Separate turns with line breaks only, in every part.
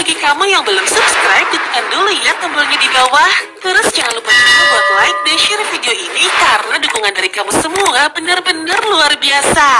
bagi kamu yang belum subscribe, tekan dulu ya tombolnya di bawah. Terus jangan lupa juga buat like dan share video ini karena dukungan dari kamu semua benar-benar luar biasa.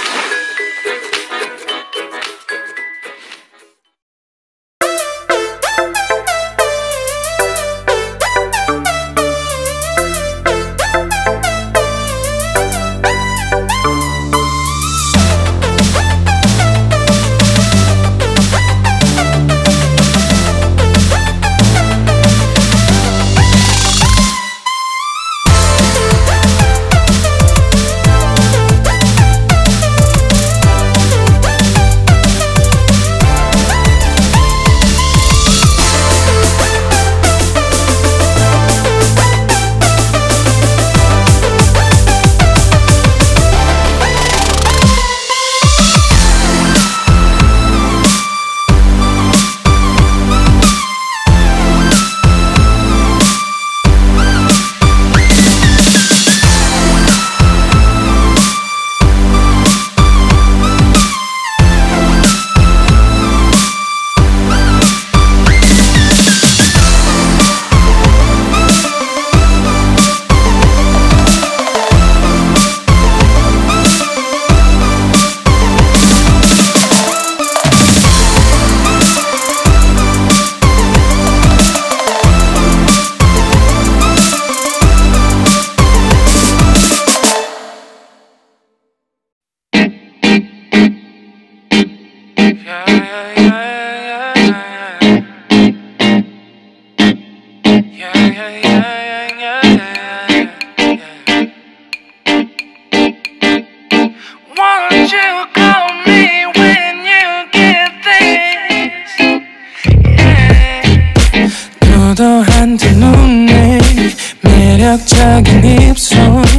도도한 두 눈에 매력적인 입술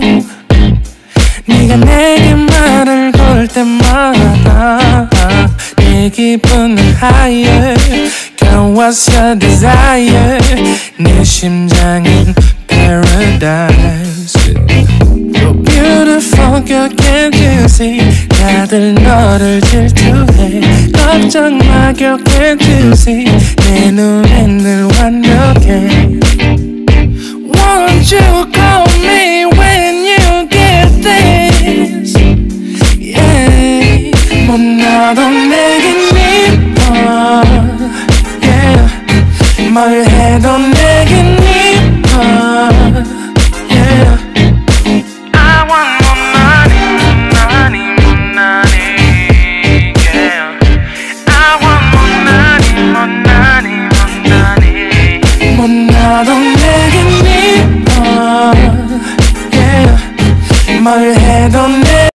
네가 내게 말을 걸 때마다 내 기분은 higher Girl what's your desire 내 심장은 paradise So beautiful girl can't you see 다들 너를 질투해 걱정 마 girl can't you see 내 눈엔 늘 완벽해 Won't you call me when you get this Yeah 못나도 내겐 이뻐 Yeah 뭘 해도 내겐 이뻐 Yeah I want more money, money, more money Yeah I want more money, more money, more money 못나도 내겐 이뻐 Yeah 뭘 해도 내